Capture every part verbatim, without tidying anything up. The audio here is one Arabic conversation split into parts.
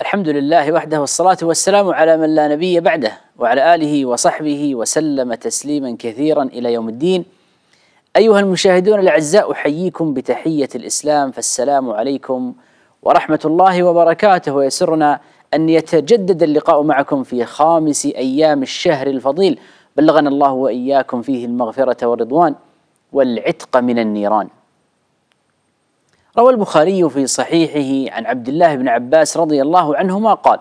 الحمد لله وحده والصلاة والسلام على من لا نبي بعده وعلى آله وصحبه وسلم تسليما كثيرا إلى يوم الدين. أيها المشاهدون الأعزاء، أحييكم بتحية الإسلام، فالسلام عليكم ورحمة الله وبركاته. ويسرنا أن يتجدد اللقاء معكم في خامس أيام الشهر الفضيل، بلغنا الله وإياكم فيه المغفرة والرضوان والعتق من النيران. روى البخاري في صحيحه عن عبد الله بن عباس رضي الله عنهما قال: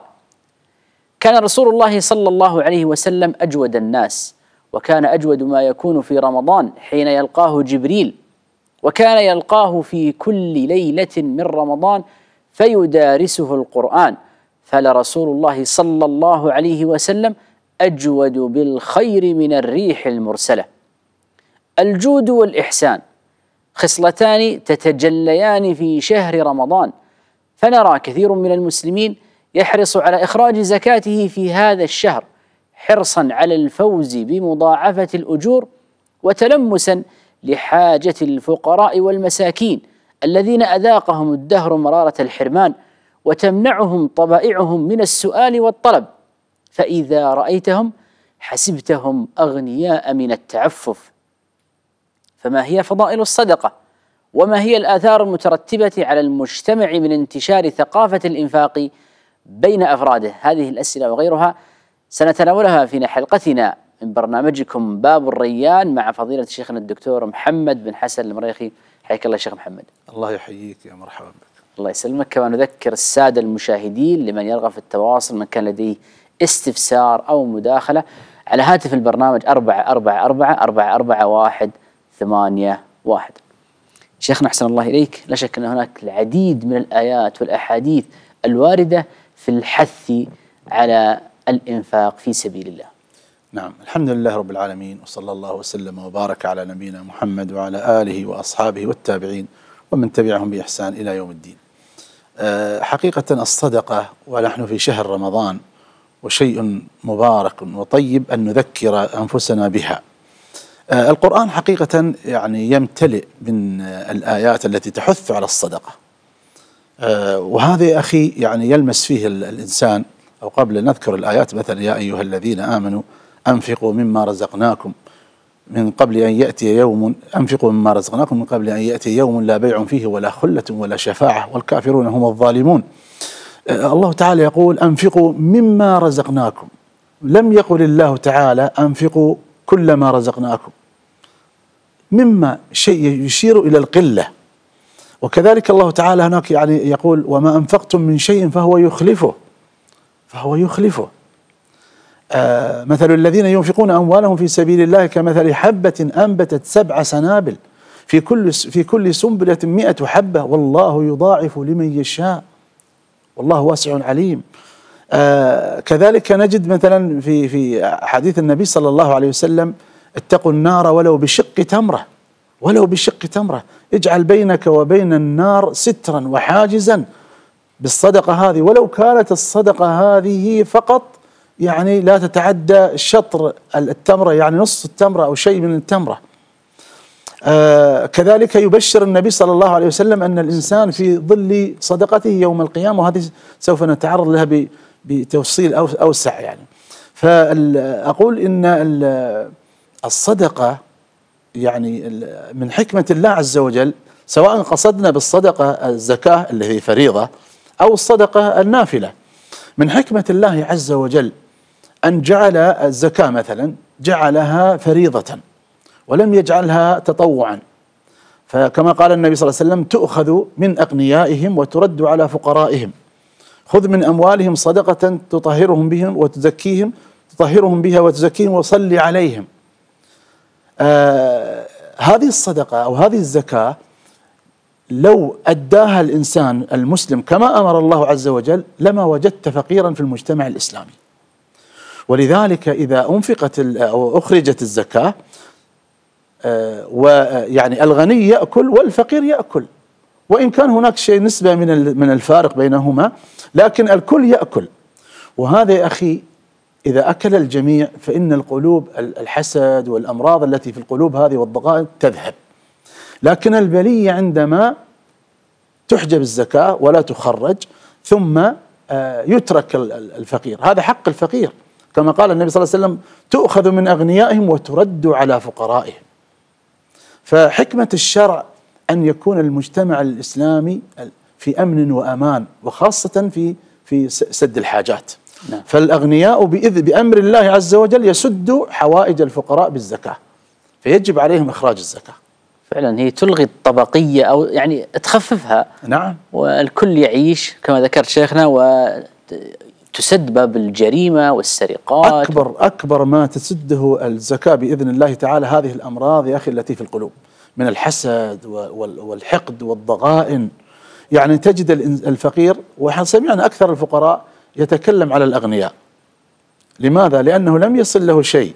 كان رسول الله صلى الله عليه وسلم أجود الناس، وكان أجود ما يكون في رمضان حين يلقاه جبريل، وكان يلقاه في كل ليلة من رمضان فيدارسه القرآن، فلرسول الله صلى الله عليه وسلم أجود بالخير من الريح المرسلة. الجود والإحسان خصلتان تتجليان في شهر رمضان، فنرى كثير من المسلمين يحرص على إخراج زكاته في هذا الشهر حرصا على الفوز بمضاعفة الأجور وتلمسا لحاجة الفقراء والمساكين الذين أذاقهم الدهر مرارة الحرمان وتمنعهم طبائعهم من السؤال والطلب، فإذا رأيتهم حسبتهم أغنياء من التعفف. فما هي فضائل الصدقة؟ وما هي الآثار المترتبة على المجتمع من انتشار ثقافة الإنفاق بين أفراده؟ هذه الأسئلة وغيرها سنتناولها في حلقتنا من برنامجكم باب الريان مع فضيلة شيخنا الدكتور محمد بن حسن المريخي. حياك الله شيخ محمد. الله يحييك، يا مرحبا بك. الله يسلمك. كما نذكر السادة المشاهدين لمن يرغب في التواصل، من كان لديه استفسار أو مداخلة، على هاتف البرنامج أربعة أربعة أربعة أربعة أربعة واحد ثمانية واحد. شيخنا أحسن الله إليك، لا شك أن هناك العديد من الآيات والأحاديث الواردة في الحث على الإنفاق في سبيل الله. نعم، الحمد لله رب العالمين، وصلى الله وسلم وبارك على نبينا محمد وعلى آله وأصحابه والتابعين ومن تبعهم بإحسان إلى يوم الدين. أه حقيقة الصدقة ونحن في شهر رمضان وشيء مبارك وطيب أن نذكر أنفسنا بها. أه القرآن حقيقة يعني يمتلئ من الآيات التي تحث على الصدقة، أه وهذا يا أخي يعني يلمس فيه الإنسان. أو قبل أن نذكر الآيات، مثلا يا أيها الذين آمنوا أنفقوا مما رزقناكم من قبل أن يأتي يوم أنفقوا مما رزقناكم من قبل أن يأتي يوم لا بيع فيه ولا خلة ولا شفاعة والكافرون هم الظالمون. أه الله تعالى يقول أنفقوا مما رزقناكم، لم يقل الله تعالى أنفقوا كل ما رزقناكم، مما شيء يشير إلى القلة. وكذلك الله تعالى هناك يعني يقول وما أنفقتم من شيء فهو يخلفه فهو يخلفه. آه مثل الذين ينفقون أموالهم في سبيل الله كمثل حبة أنبتت سبع سنابل في كل في كل سنبلة مئة حبة والله يضاعف لمن يشاء والله واسع عليم. آه كذلك نجد مثلا في في حديث النبي صلى الله عليه وسلم اتقوا النار ولو بشق تمرة، ولو بشق تمرة، اجعل بينك وبين النار سترا وحاجزا بالصدقة هذه، ولو كانت الصدقة هذه فقط يعني لا تتعدى شطر التمرة، يعني نصف التمرة أو شيء من التمرة. آه كذلك يبشر النبي صلى الله عليه وسلم أن الإنسان في ظل صدقته يوم القيامة، وهذه سوف نتعرض لها بتفصيل أوسع يعني. فأقول إن الصدقة يعني من حكمة الله عز وجل، سواء قصدنا بالصدقة الزكاة اللي هي فريضة أو الصدقة النافلة، من حكمة الله عز وجل أن جعل الزكاة مثلا جعلها فريضة ولم يجعلها تطوعا. فكما قال النبي صلى الله عليه وسلم تؤخذ من أغنيائهم وترد على فقرائهم، خذ من أموالهم صدقة تطهرهم بهم وتزكيهم تطهرهم بها وتزكيهم وصلي عليهم. آه هذه الصدقة أو هذه الزكاة لو أداها الإنسان المسلم كما أمر الله عز وجل لما وجدت فقيرا في المجتمع الإسلامي. ولذلك إذا أنفقت أو أخرجت الزكاة آه ويعني الغني يأكل والفقير يأكل، وإن كان هناك شيء نسبة من من الفارق بينهما، لكن الكل يأكل. وهذا يا أخي إذا أكل الجميع فإن القلوب الحسد والأمراض التي في القلوب هذه والضغائن تذهب. لكن البلية عندما تحجب الزكاة ولا تخرج ثم يترك الفقير، هذا حق الفقير، كما قال النبي صلى الله عليه وسلم: تؤخذ من أغنيائهم وترد على فقرائهم. فحكمة الشرع أن يكون المجتمع الإسلامي في أمن وأمان، وخاصة في في سد الحاجات. نعم. فالأغنياء بإذن بأمر الله عز وجل يسدوا حوائج الفقراء بالزكاة، فيجب عليهم إخراج الزكاة. فعلا هي تلغي الطبقية أو يعني تخففها. نعم. والكل يعيش كما ذكرت شيخنا، وتسد باب الجريمة والسرقات. أكبر أكبر ما تسده الزكاة بإذن الله تعالى هذه الأمراض يا أخي التي في القلوب، من الحسد والحقد والضغائن. يعني تجد الفقير، وسمعنا أكثر الفقراء يتكلم على الأغنياء. لماذا؟ لأنه لم يصل له شيء.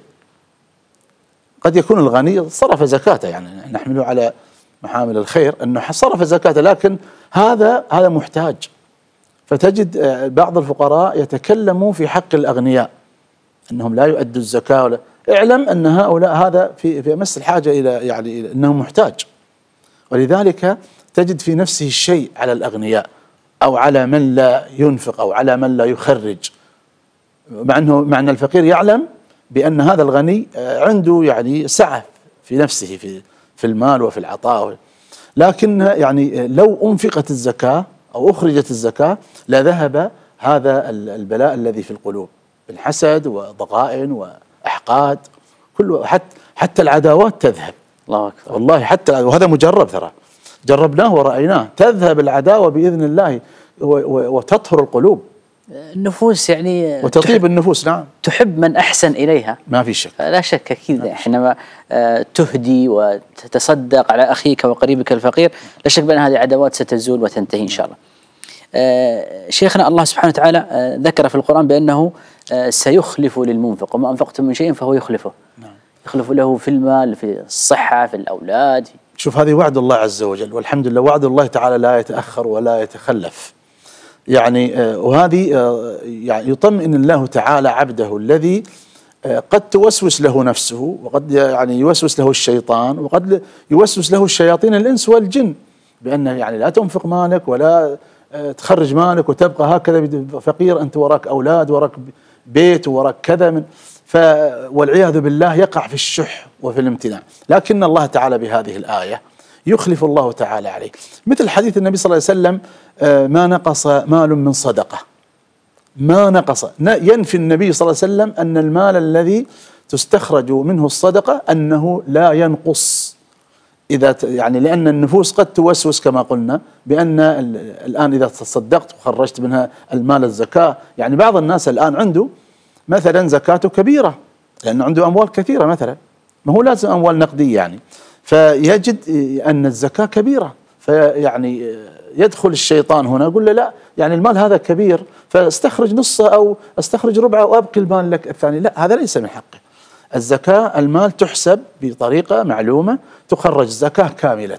قد يكون الغني صرف زكاته، يعني نحمله على محامل الخير أنه صرف زكاته، لكن هذا هذا محتاج. فتجد بعض الفقراء يتكلموا في حق الأغنياء أنهم لا يؤدوا الزكاة، ولا اعلم أن هؤلاء هذا في في أمس الحاجة إلى يعني إلى أنه محتاج. ولذلك تجد في نفسه الشيء على الأغنياء، أو على من لا ينفق، أو على من لا يخرج، مع أنه مع أن الفقير يعلم بأن هذا الغني عنده يعني سعة في نفسه في في المال وفي العطاء، لكن يعني لو أنفقت الزكاة أو أخرجت الزكاة لذهب هذا البلاء الذي في القلوب من حسد وضغائن وأحقاد، كله، حتى حتى العداوات تذهب. الله أكبر. والله حتى، وهذا مجرب، ترى جربناه ورأيناه، تذهب العداوة بإذن الله وتطهر القلوب، النفوس يعني وتطيب النفوس. نعم. تحب من أحسن إليها، ما في شك. لا شك أكيد. حينما تهدي وتتصدق على أخيك وقريبك الفقير، لا شك بأن هذه العداوات ستزول وتنتهي إن شاء الله. شيخنا، الله سبحانه وتعالى ذكر في القرآن بأنه سيخلف للمنفق، وما أنفقتم من شيء فهو يخلفه. نعم. يخلف له في المال، في الصحة، في الأولاد. شوف، هذه وعد الله عز وجل، والحمد لله وعد الله تعالى لا يتأخر ولا يتخلف. يعني وهذه يعني يطمئن الله تعالى عبده الذي قد توسوس له نفسه، وقد يعني يوسوس له الشيطان، وقد يوسوس له الشياطين الإنس والجن، بأنه يعني لا تنفق مالك ولا تخرج مالك وتبقى هكذا فقير، أنت وراك أولاد، وراك بيت، وراك كذا من ف والعياذ بالله يقع في الشح وفي الامتناع. لكن الله تعالى بهذه الآية يخلف الله تعالى عليه، مثل حديث النبي صلى الله عليه وسلم: ما نقص مال من صدقة، ما نقص. ينفي النبي صلى الله عليه وسلم أن المال الذي تستخرج منه الصدقة أنه لا ينقص، إذا يعني لأن النفوس قد توسوس كما قلنا بأن الآن إذا تصدقت وخرجت منها المال الزكاة، يعني بعض الناس الآن عنده مثلا زكاته كبيرة لأنه عنده أموال كثيرة مثلا، ما هو لازم أموال نقدية يعني، فيجد أن الزكاة كبيرة، فيعني يدخل الشيطان هنا يقول له: لا، يعني المال هذا كبير فاستخرج نصه أو استخرج ربعه وأبقي المال لك الثاني. لا، هذا ليس من حقه. الزكاة المال تحسب بطريقة معلومة، تخرج زكاة كاملة.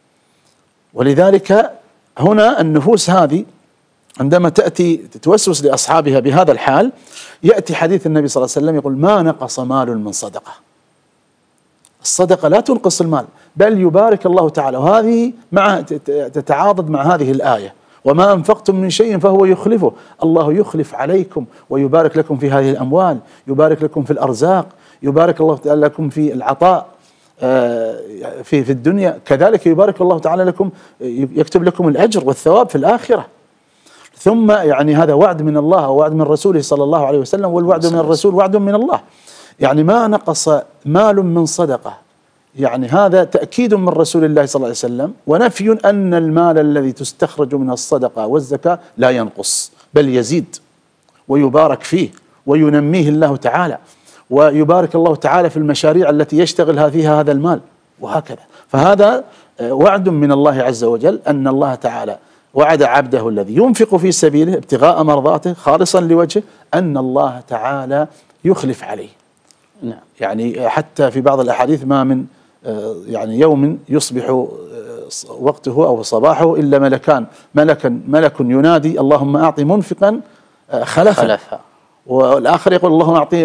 ولذلك هنا النفوس هذه عندما تأتي تتوسوس لأصحابها بهذا الحال، يأتي حديث النبي صلى الله عليه وسلم يقول: ما نقص مال من صدقة. الصدقة لا تنقص المال، بل يبارك الله تعالى. وهذه مع تتعاضد مع هذه الآية: وما أنفقتم من شيء فهو يخلفه. الله يخلف عليكم ويبارك لكم في هذه الأموال، يبارك لكم في الأرزاق، يبارك الله تعالى لكم في العطاء في في الدنيا، كذلك يبارك الله تعالى لكم، يكتب لكم الأجر والثواب في الآخرة. ثم يعني هذا وعد من الله ووعد من رسوله صلى الله عليه وسلم، والوعد من الرسول وعد من الله. يعني ما نقص مال من صدقة، يعني هذا تأكيد من رسول الله صلى الله عليه وسلم، ونفي أن المال الذي تستخرج من الصدقة والزكاة لا ينقص بل يزيد ويبارك فيه وينميه الله تعالى، ويبارك الله تعالى في المشاريع التي يشتغل فيها هذا المال، وهكذا. فهذا وعد من الله عز وجل أن الله تعالى وعد عبده الذي ينفق في سبيله ابتغاء مرضاته خالصا لوجهه أن الله تعالى يخلف عليه. نعم. يعني حتى في بعض الأحاديث: ما من يعني يوم يصبح وقته أو صباحه إلا ملكان ملكا ملك ينادي: اللهم أعطي منفقا خلفا, خلفا. والآخر يقول: اللهم أعطي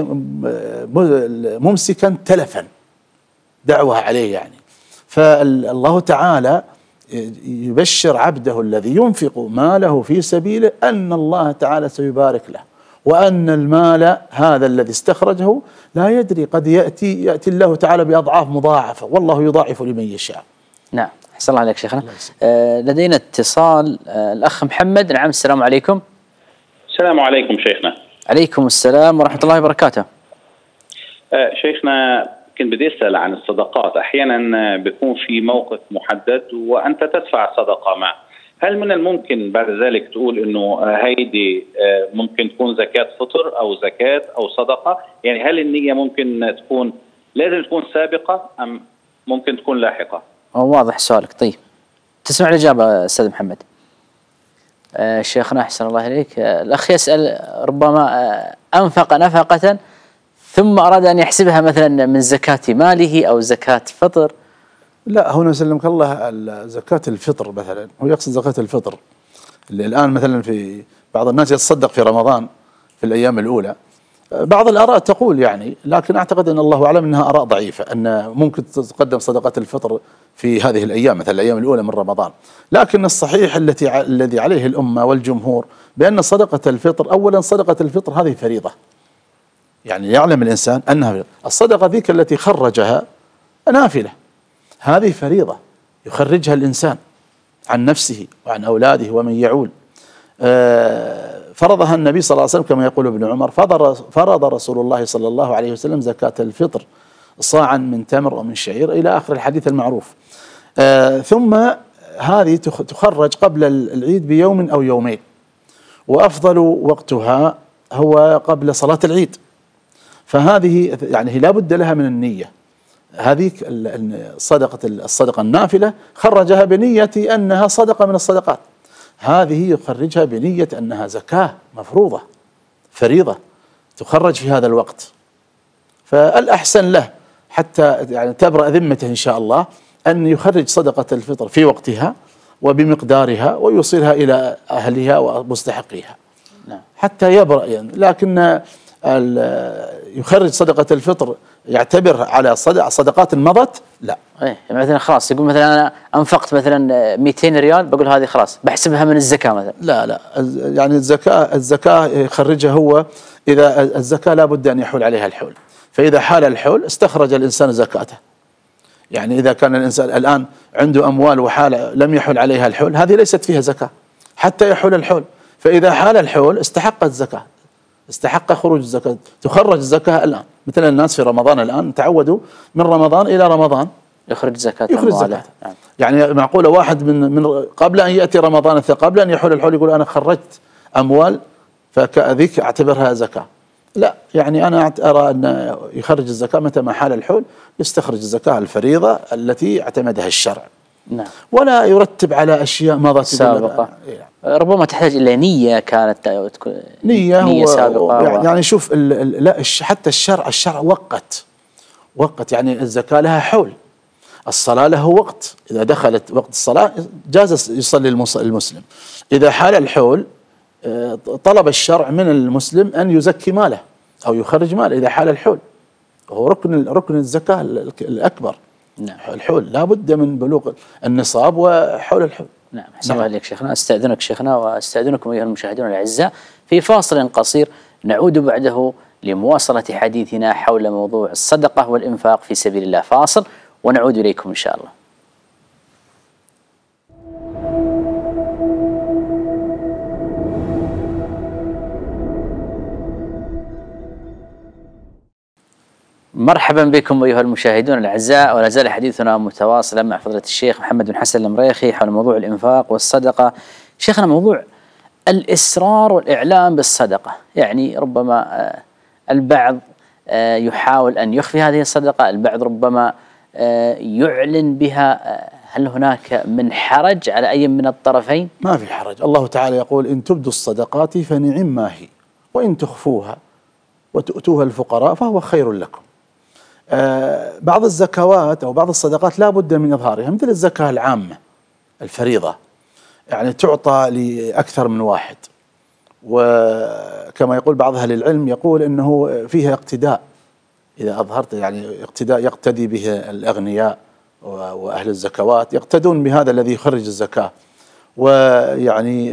ممسكا تلفا، دعوة عليه يعني. فالله تعالى يبشر عبده الذي ينفق ماله في سبيله أن الله تعالى سيبارك له، وأن المال هذا الذي استخرجه لا يدري قد يأتي يأتي الله تعالى بأضعاف مضاعفة، والله يضاعف لمن يشاء. نعم، أحسن الله عليك شيخنا. آه لدينا اتصال، آه الأخ محمد. نعم، السلام عليكم. السلام عليكم شيخنا. عليكم السلام ورحمة الله وبركاته. آه شيخنا، كنت بدي أسأل عن الصدقات. أحيانا بيكون في موقف محدد وأنت تدفع صدقة معه، هل من الممكن بعد ذلك تقول إنه هيدي ممكن تكون زكاة فطر أو زكاة أو صدقة؟ يعني هل النية ممكن تكون لازم تكون سابقة أم ممكن تكون لاحقة؟ واضح سؤالك. طيب، تسمع الإجابة أستاذ محمد. آه شيخنا أحسن الله إليك. آه الأخ يسأل ربما آه أنفق نفقة ثم أراد أن يحسبها مثلا من زكاة ماله أو زكاة فطر. لا، هنا سلمك الله زكاة الفطر مثلا، هو يقصد زكاة الفطر اللي الآن مثلا في بعض الناس يتصدق في رمضان في الأيام الأولى. بعض الآراء تقول يعني، لكن أعتقد أن الله أعلم أنها آراء ضعيفة، أن ممكن تقدم صدقة الفطر في هذه الأيام مثلا الأيام الأولى من رمضان. لكن الصحيح التي الذي عليه الأمة والجمهور بأن صدقة الفطر، أولا صدقة الفطر هذه فريضة، يعني يعلم الإنسان أنها فريضة. الصدقة ذيك التي خرجها نافلة، هذه فريضة يخرجها الإنسان عن نفسه وعن أولاده ومن يعول. فرضها النبي صلى الله عليه وسلم كما يقول ابن عمر، فرض رسول الله صلى الله عليه وسلم زكاة الفطر صاعا من تمر ومن شعير إلى آخر الحديث المعروف. ثم هذه تخرج قبل العيد بيوم أو يومين، وأفضل وقتها هو قبل صلاة العيد، فهذه يعني لا بد لها من النية. هذه صدقة الصدقة النافلة خرجها بنية أنها صدقة من الصدقات، هذه يخرجها بنية أنها زكاة مفروضة فريضة تخرج في هذا الوقت. فالأحسن له حتى يعني تبرأ ذمته إن شاء الله أن يخرج صدقة الفطر في وقتها وبمقدارها ويوصلها إلى أهلها ومستحقيها حتى يبرأ يعني. لكن يخرج صدقة الفطر يعتبر على صدقات مضت، لا. ايه مثلا خلاص يقول مثلا انا انفقت مثلا مئتين ريال، بقول هذه خلاص بحسبها من الزكاة مثلا. لا لا، يعني الزكاة الزكاة يخرجها هو إذا الزكاة لا بد أن يحول عليها الحول، فإذا حال الحول استخرج الإنسان زكاته. يعني إذا كان الإنسان الآن عنده أموال وحال لم يحول عليها الحول، هذه ليست فيها زكاة حتى يحول الحول، فإذا حال الحول استحق الزكاة، استحق خروج الزكاة، تخرج الزكاة الآن. مثل الناس في رمضان الآن تعودوا من رمضان إلى رمضان يخرج زكاة يخرج زكاة. يعني معقولة واحد من من قبل أن يأتي رمضان قبل أن يحول الحول يقول أنا خرجت أموال فكذيك أعتبرها زكاة؟ لا، يعني أنا أرى أن يخرج الزكاة متى ما حال الحول، يستخرج الزكاة الفريضة التي اعتمدها الشرع. نعم. ولا يرتب على أشياء مضت سابقة. ربما تحتاج إلى نية كانت تكون نية, نية سابقة. يعني شوف لا حتى الشرع الشرع وقت وقت يعني الزكاة لها حول، الصلاة له وقت، إذا دخلت وقت الصلاة جاز يصلي المسلم. إذا حال الحول طلب الشرع من المسلم أن يزكي ماله أو يخرج ماله إذا حال الحول، وهو ركن ركن الزكاة الأكبر. نعم. الحول لا بد من بلوغ النصاب وحول الحول. نعم. أحسن الله عليك شيخنا. أستأذنك شيخنا وأستأذنكم أيها المشاهدون الأعزاء في فاصل قصير نعود بعده لمواصلة حديثنا حول موضوع الصدقة والإنفاق في سبيل الله. فاصل ونعود إليكم إن شاء الله. مرحبا بكم أيها المشاهدون الأعزاء، ولا زال حديثنا متواصلا مع فضيلة الشيخ محمد بن حسن المريخي حول موضوع الإنفاق والصدقة. شيخنا، موضوع الإصرار والإعلام بالصدقة، يعني ربما البعض يحاول أن يخفي هذه الصدقة، البعض ربما يعلن بها، هل هناك من حرج على أي من الطرفين؟ ما في حرج، الله تعالى يقول إن تبدوا الصدقات فنعم ما هي وإن تخفوها وتؤتوها الفقراء فهو خير لكم. آه بعض الزكوات أو بعض الصدقات لا بد من إظهارها، مثل الزكاة العامة الفريضة، يعني تعطى لأكثر من واحد، وكما يقول بعض أهل العلم يقول إنه فيها اقتداء، إذا أظهرت يعني اقتداء يقتدي به الأغنياء وأهل الزكوات يقتدون بهذا الذي يخرج الزكاة، ويعني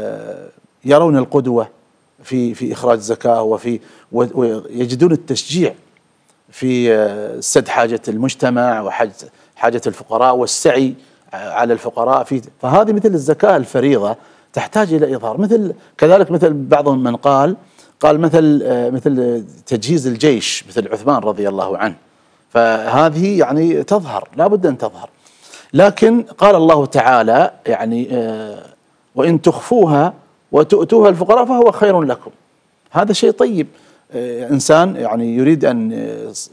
يرون القدوة في في إخراج الزكاة، وفي ويجدون التشجيع في سد حاجة المجتمع وحاجة حاجة الفقراء والسعي على الفقراء في. فهذه مثل الزكاة الفريضة تحتاج إلى إظهار. مثل كذلك مثل بعضهم من قال قال مثل مثل تجهيز الجيش مثل عثمان رضي الله عنه، فهذه يعني تظهر، لا بد أن تظهر. لكن قال الله تعالى يعني وإن تخفوها وتؤتوها الفقراء فهو خير لكم. هذا شيء طيب. إنسان يعني يريد أن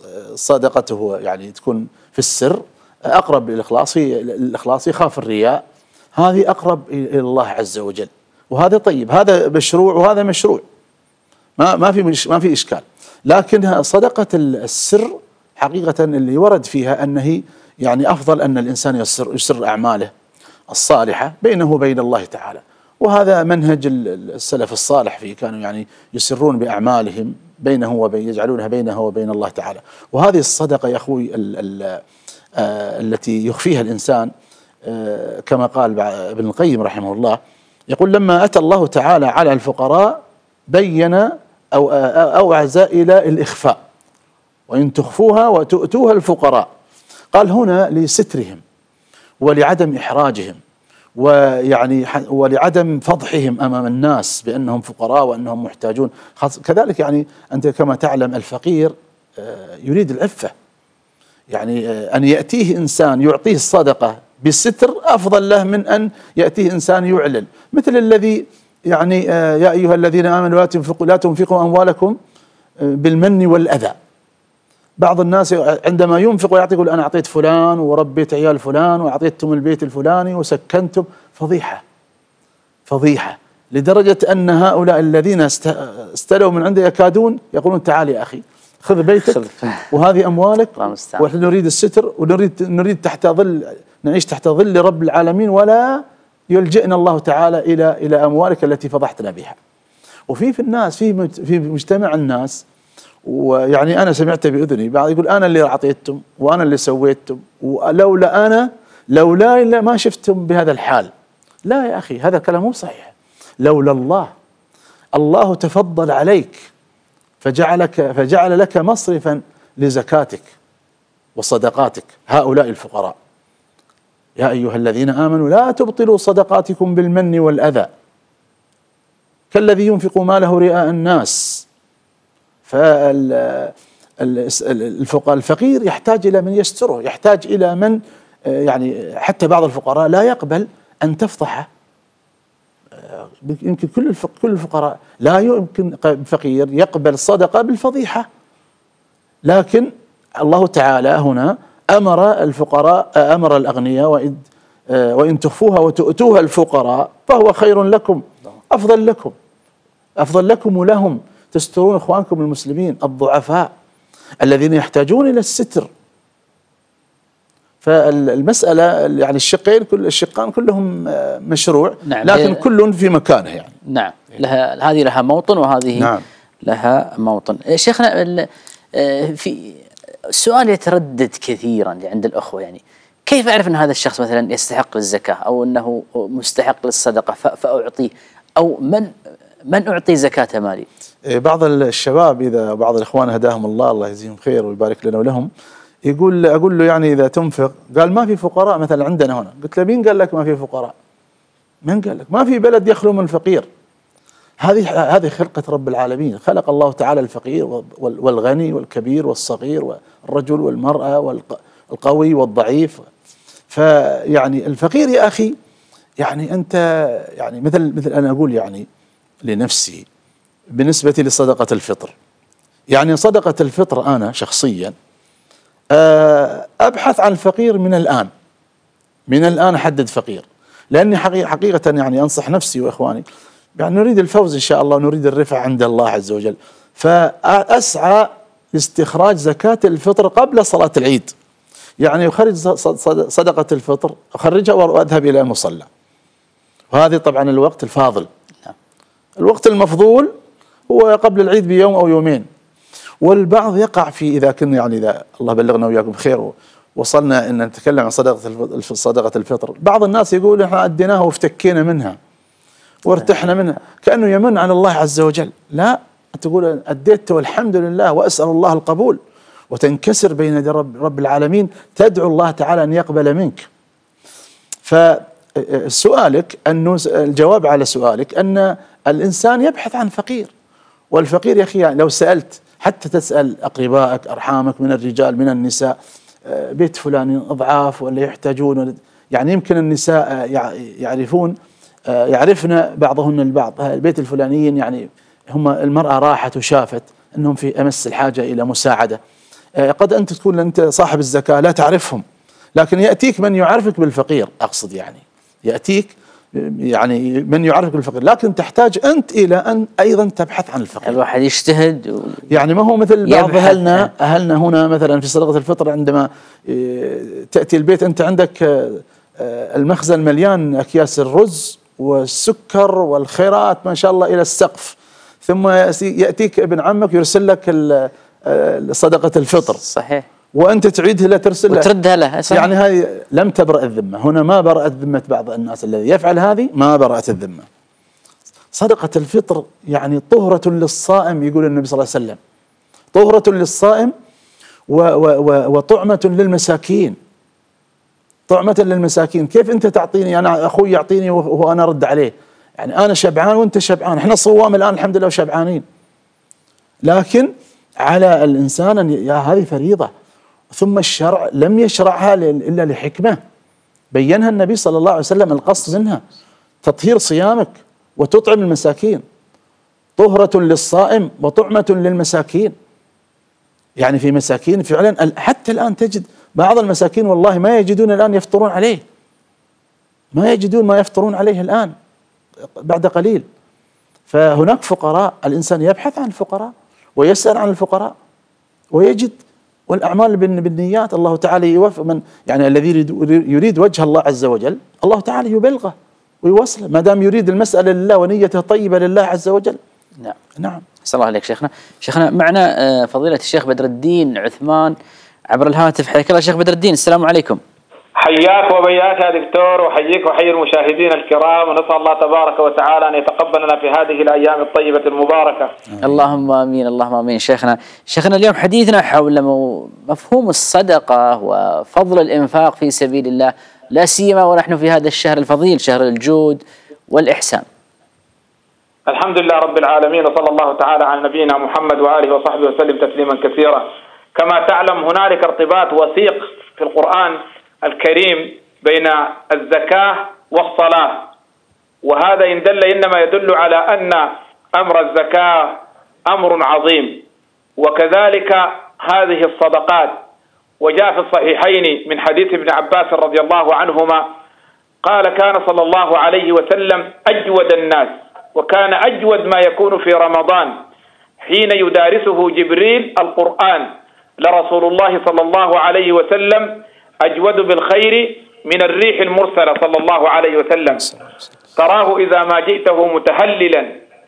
صدقته يعني تكون في السر أقرب للإخلاص، الإخلاص يخاف الرياء، هذه أقرب إلى الله عز وجل، وهذا طيب، هذا مشروع وهذا مشروع، ما ما في ما في إشكال. لكن صدقة السر حقيقة اللي ورد فيها أنه يعني أفضل أن الإنسان يسر يسر أعماله الصالحة بينه وبين الله تعالى، وهذا منهج السلف الصالح فيه، كانوا يعني يسرون بأعمالهم بينه وبين يجعلونها بينه وبين الله تعالى. وهذه الصدقة يا أخوي ال ال آه التي يخفيها الإنسان آه كما قال ابن القيم رحمه الله، يقول لما أتى الله تعالى على الفقراء بين أو أو أعزى إلى الإخفاء، وإن تخفوها وتؤتوها الفقراء، قال هنا لسترهم ولعدم إحراجهم، ويعني ولعدم فضحهم أمام الناس بأنهم فقراء وأنهم محتاجون. كذلك يعني أنت كما تعلم الفقير يريد العفة، يعني أن يأتيه إنسان يعطيه الصدقة بالستر أفضل له من أن يأتيه إنسان يعلن، مثل الذي يعني يا أيها الذين آمنوا لا تنفقوا لا تنفقوا أموالكم بالمن والأذى. بعض الناس عندما ينفق ويعطي يقول أنا أعطيت فلان وربيت عيال فلان وأعطيتهم البيت الفلاني وسكنتم، فضيحة فضيحة، لدرجة أن هؤلاء الذين استلوا من عنده يكادون يقولون تعال يا أخي خذ بيتك وهذه أموالك، ونحن نريد الستر ونريد نريد تحت ظل نعيش تحت ظل رب العالمين، ولا يلجئنا الله تعالى إلى إلى أموالك التي فضحتنا بها. وفي في الناس في في مجتمع الناس، ويعني أنا سمعت بأذني بعض يقول أنا اللي أعطيتم وأنا اللي سويتم، ولولا أنا لولا إلا ما شفتم بهذا الحال. لا يا أخي، هذا كلام مو صحيح. لولا الله، الله تفضل عليك فجعلك فجعل لك مصرفا لزكاتك وصدقاتك هؤلاء الفقراء. يا أيها الذين آمنوا لا تبطلوا صدقاتكم بالمن والأذى كالذي ينفق ماله رئاء الناس. فالفقير يحتاج إلى من يستره، يحتاج إلى من يعني حتى بعض الفقراء لا يقبل أن تفضحه. يمكن كل كل الفقراء لا يمكن فقير يقبل صدقة بالفضيحة، لكن الله تعالى هنا أمر الفقراء أمر الأغنياء وإن وإن تخفوها وتؤتوها الفقراء فهو خير لكم، أفضل لكم أفضل لكم ولهم، تسترون إخوانكم المسلمين الضعفاء الذين يحتاجون إلى الستر. فالمسألة يعني الشقين كل الشقان كلهم مشروع، نعم، لكن كل في مكانه يعني. نعم، لها هذه لها موطن وهذه نعم. لها موطن. شيخنا في سؤال يتردد كثيرا عند الأخوة، يعني كيف أعرف أن هذا الشخص مثلا يستحق الزكاة أو أنه مستحق للصدقة فأعطيه، أو من من أعطي زكاة مالي؟ بعض الشباب إذا بعض الإخوان هداهم الله الله يجزيهم خير ويبارك لنا ولهم، يقول أقول له يعني إذا تنفق، قال ما في فقراء مثلا عندنا هنا. قلت له مين قال لك ما في فقراء؟ من قال لك؟ ما في بلد يخلو من فقير. هذه هذه خلقة رب العالمين، خلق الله تعالى الفقير والغني والكبير والصغير والرجل والمرأة والقوي والضعيف. فيعني الفقير يا أخي يعني أنت يعني مثل مثل أنا أقول يعني لنفسي بالنسبة لصدقة الفطر، يعني صدقة الفطر أنا شخصيا أبحث عن الفقير من الآن من الآن أحدد فقير، لأني حقيقة يعني أنصح نفسي وإخواني يعني نريد الفوز إن شاء الله ونريد الرفع عند الله عز وجل، فأسعى لاستخراج زكاة الفطر قبل صلاة العيد، يعني أخرج صدقة الفطر أخرجها وأذهب إلى المصلى، وهذه طبعا الوقت الفاضل. الوقت المفضول هو قبل العيد بيوم أو يومين. والبعض يقع في إذا كنا يعني إذا الله بلغنا وإياكم بخير وصلنا ان نتكلم عن صدقه صدقه الفطر، بعض الناس يقول احنا اديناها وافتكينا منها وارتحنا منها كانه يمن على الله عز وجل. لا، تقول اديت والحمد لله واسال الله القبول، وتنكسر بين يدي رب, رب العالمين، تدعو الله تعالى ان يقبل منك. فسؤالك انه الجواب على سؤالك ان الانسان يبحث عن فقير، والفقير يا اخي يعني لو سالت حتى تسال اقربائك ارحامك من الرجال من النساء، بيت فلان اضعاف ولا يحتاجون، يعني يمكن النساء يعرفون يعرفن بعضهن البعض، البيت الفلانيين يعني هم المرأة راحت وشافت انهم في امس الحاجة الى مساعدة. قد انت تكون انت صاحب الزكاة لا تعرفهم، لكن يأتيك من يعرفك بالفقير، اقصد يعني يأتيك يعني من يعرفك بالفقير، لكن تحتاج انت الى ان ايضا تبحث عن الفقير. الواحد يجتهد و... يعني ما هو مثل بعض اهلنا اهلنا هنا مثلا في صدقة الفطر، عندما تأتي البيت انت عندك المخزن مليان اكياس الرز والسكر والخيرات ما شاء الله الى السقف، ثم يأتيك ابن عمك يرسل لك صدقة الفطر. صحيح. وانت تعيدها له ترسل له وتردها له. صحيح. يعني هذه لم تبرأ الذمة، هنا ما برأت ذمة بعض الناس، الذي يفعل هذه ما برأت الذمة. صدقة الفطر يعني طهرة للصائم، يقول النبي صلى الله عليه وسلم، طهرة للصائم و و و وطعمة للمساكين. طعمة للمساكين، كيف انت تعطيني انا اخوي يعطيني وانا ارد عليه؟ يعني انا شبعان وانت شبعان، احنا صوام الان الحمد لله وشبعانين، لكن على الانسان ان يا هذه فريضة، ثم الشرع لم يشرعها الا لحكمة بينها النبي صلى الله عليه وسلم، القصد منها تطهير صيامك وتطعم المساكين، طهرة للصائم وطعمة للمساكين. يعني في مساكين فعلا حتى الآن تجد بعض المساكين والله ما يجدون الآن يفطرون عليه، ما يجدون ما يفطرون عليه الآن بعد قليل. فهناك فقراء، الإنسان يبحث عن الفقراء ويسأل عن الفقراء ويجد، والأعمال بالنيات، الله تعالى يوفق من يعني الذي يريد وجه الله عز وجل الله تعالى يبلغه ويوصله، ما دام يريد المسألة لله ونيته طيبة لله عز وجل. نعم نعم. أحسن الله عليك شيخنا. شيخنا معنا فضيلة الشيخ بدر الدين عثمان عبر الهاتف. حياك الله شيخ بدر الدين، السلام عليكم. حياك وبياك يا دكتور، وحييك وحيي المشاهدين الكرام، ونسأل الله تبارك وتعالى أن يتقبلنا في هذه الأيام الطيبة المباركة. اللهم آمين اللهم آمين. شيخنا شيخنا اليوم حديثنا حول مفهوم الصدقة وفضل الإنفاق في سبيل الله، لا سيما ونحن في هذا الشهر الفضيل، شهر الجود والإحسان. الحمد لله رب العالمين، وصلى الله تعالى على نبينا محمد وآله وصحبه وسلم تسليما كثيرا. كما تعلم هنالك ارتباط وثيق في القرآن الكريم بين الزكاة والصلاة، وهذا إن دل إنما يدل على أن أمر الزكاة أمر عظيم، وكذلك هذه الصدقات. وجاء في الصحيحين من حديث ابن عباس رضي الله عنهما قال: كان صلى الله عليه وسلم أجود الناس، وكان أجود ما يكون في رمضان حين يدارسه جبريل القرآن، لرسول الله صلى الله عليه وسلم أجود بالخير من الريح المرسلة صلى الله عليه وسلم، تراه إذا ما جئته متهللا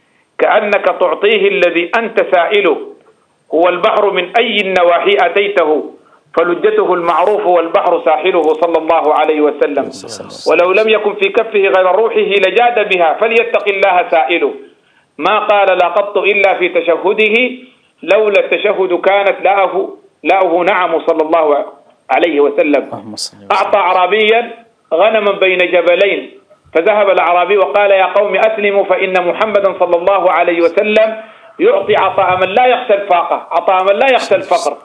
كأنك تعطيه الذي أنت سائله، هو البحر من أي النواحي أتيته فلجته المعروف والبحر ساحله صلى الله عليه وسلم، ولو لم يكن في كفه غير روحه لجاد بها فليتق الله سائله، ما قال لا قط إلا في تشهده لولا التشهد كانت لاءه لاءه نعم صلى الله عليه وسلم. أعطى أعرابيا غنما بين جبلين، فذهب الأعرابي وقال: يا قوم أسلموا فإن محمدا صلى الله عليه وسلم يعطي عطاء من لا يخشى الفاقة، عطاء من لا يخشى الفقر،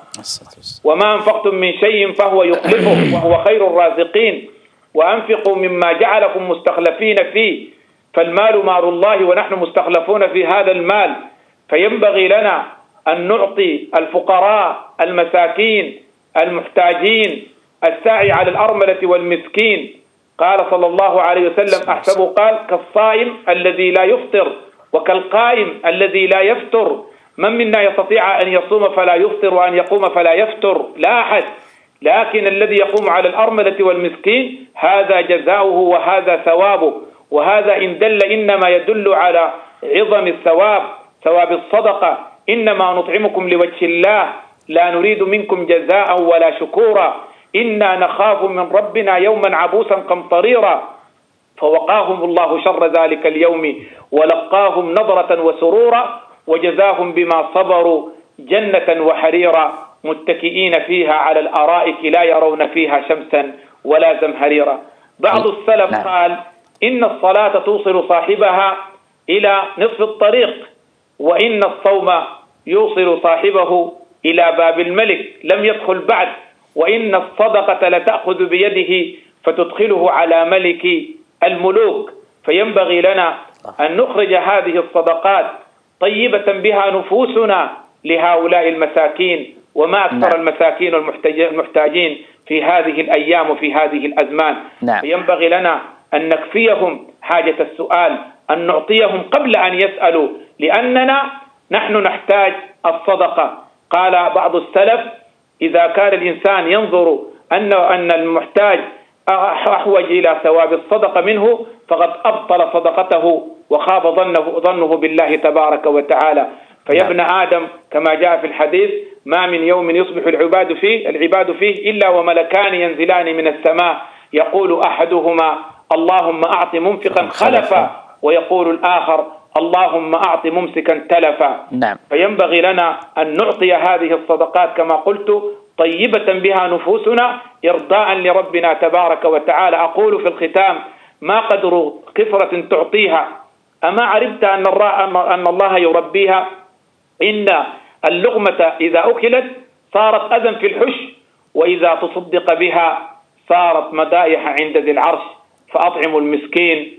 وما أنفقتم من شيء فهو يخلفه وهو خير الرازقين، وأنفقوا مما جعلكم مستخلفين فيه، فالمال مال الله ونحن مستخلفون في هذا المال، فينبغي لنا أن نعطي الفقراء المساكين المحتاجين، الساعي على الأرملة والمسكين. قال صلى الله عليه وسلم أحسبه قال: كالصائم الذي لا يفطر وكالقائم الذي لا يفتر، من منا يستطيع أن يصوم فلا يفطر وأن يقوم فلا يفتر؟ لا أحد، لكن الذي يقوم على الأرملة والمسكين هذا جزاؤه وهذا ثوابه. وهذا إن دل إنما يدل على عظم الثواب، ثواب الصدقة. إنما نطعمكم لوجه الله لا نريد منكم جزاء ولا شكورا، إنا نخاف من ربنا يوما عبوسا قمطريرا، فوقاهم الله شر ذلك اليوم ولقاهم نظرة وسرورا وجزاهم بما صبروا جنة وحريرا متكئين فيها على الأرائك لا يرون فيها شمسا ولا زمهريرا. بعض السلف قال إن الصلاة توصل صاحبها إلى نصف الطريق، وإن الصوم يوصل صاحبه إلى باب الملك لم يدخل بعد، وإن الصدقة لتأخذ بيده فتدخله على ملك الملوك. فينبغي لنا أن نخرج هذه الصدقات طيبة بها نفوسنا لهؤلاء المساكين، وما أكثر المساكين المحتاجين في هذه الأيام وفي هذه الأزمان. نعم. فينبغي لنا أن نكفيهم حاجة السؤال، أن نعطيهم قبل أن يسألوا، لأننا نحن نحتاج الصدقة. قال بعض السلف إذا كان الإنسان ينظر أن أن المحتاج أحوج إلى ثواب الصدقة منه فقد أبطل صدقته وخاب ظنه, ظنه بالله تبارك وتعالى. فيا ابن آدم كما جاء في الحديث ما من يوم يصبح العباد فيه العباد فيه إلا وملكان ينزلان من السماء يقول أحدهما اللهم أعط منفقا خلفا، ويقول الآخر اللهم أعط ممسكا تلفا. نعم. فينبغي لنا أن نعطي هذه الصدقات كما قلت طيبة بها نفوسنا إرضاء لربنا تبارك وتعالى. أقول في الختام ما قدر كثرة تعطيها أما عرفت أن الله يربيها؟ إن اللقمة إذا أكلت صارت أذى في الحش، وإذا تصدق بها صارت مدائح عند ذي العرش. فأطعموا المسكين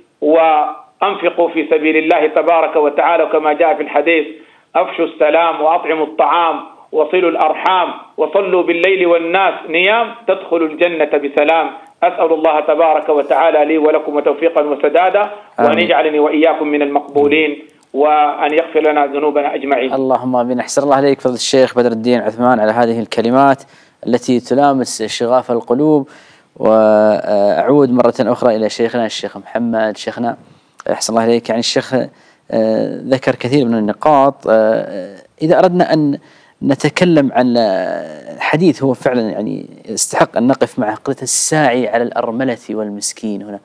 وأنفقوا في سبيل الله تبارك وتعالى، كما جاء في الحديث أفشوا السلام وأطعموا الطعام وصلوا الأرحام وصلوا بالليل والناس نيام تدخلوا الجنة بسلام. أسأل الله تبارك وتعالى لي ولكم توفيقا وسدادا، وأن يجعلني وإياكم من المقبولين، وأن يغفر لنا ذنوبنا أجمعين. اللهم آمين. أحسن الله عليك فضل الشيخ بدر الدين عثمان على هذه الكلمات التي تلامس شغاف القلوب. وأعود مرة أخرى إلى شيخنا الشيخ محمد. شيخنا أحسن الله عليك، يعني الشيخ ذكر كثير من النقاط. إذا أردنا أن نتكلم عن حديث هو فعلا يعني يستحق أن نقف معه، قضية الساعي على الأرملة والمسكين هنا،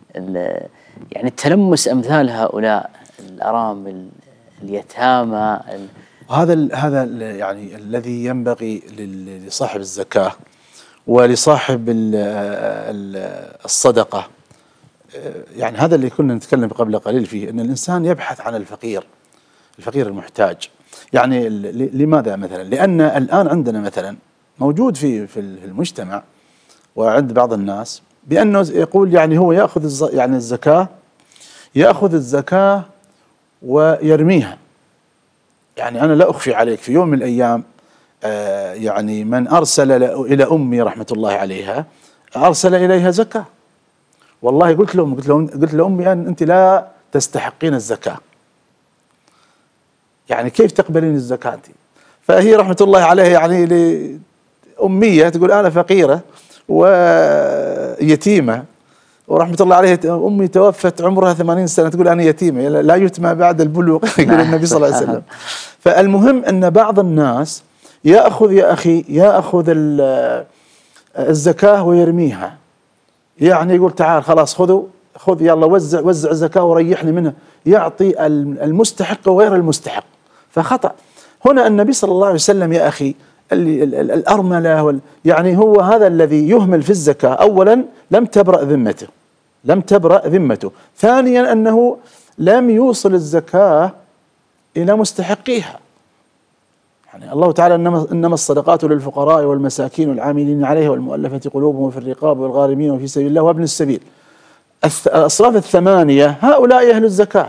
يعني التلمس أمثال هؤلاء الأرامل اليتامى. هذا هذا يعني الذي ينبغي لصاحب الزكاة ولصاحب الصدقة، يعني هذا اللي كنا نتكلم قبل قليل فيه، أن الإنسان يبحث عن الفقير الفقير المحتاج. يعني لماذا مثلا؟ لأن الآن عندنا مثلا موجود في في المجتمع وعند بعض الناس بأنه يقول يعني هو يأخذ يعني الزكاة يأخذ الزكاة ويرميها. يعني أنا لا أخفي عليك في يوم من الأيام آه يعني من أرسل إلى أمي رحمة الله عليها أرسل إليها زكاة. والله قلت لهم قلت لهم قلت لأمي أن أنت لا تستحقين الزكاة، يعني كيف تقبلين الزكاة أنت؟ فهي رحمة الله عليها يعني لأمية تقول أنا فقيرة ويتيمة، ورحمة الله عليها أمي توفت عمرها ثمانين سنة تقول أنا يتيمة لا يتمى بعد البلوغ يقول النبي صلى الله عليه وسلم. فالمهم أن بعض الناس يأخذ يا أخي يأخذ الزكاة ويرميها، يعني يقول تعال خلاص خذوا خذ يلا وزع وزع الزكاة وريحني منها، يعطي المستحق وغير المستحق، فخطأ. هنا النبي صلى الله عليه وسلم يا أخي الأرملة يعني هو هذا الذي يهمل في الزكاة. أولا لم تبرأ ذمته لم تبرأ ذمته ثانيا أنه لم يوصل الزكاة إلى مستحقيها. يعني الله تعالى إنما, إنما الصدقات للفقراء والمساكين والعاملين عليها والمؤلفة قلوبهم وفي الرقاب والغارمين وفي سبيل الله وابن السبيل. الأصراف الثمانية هؤلاء أهل الزكاة.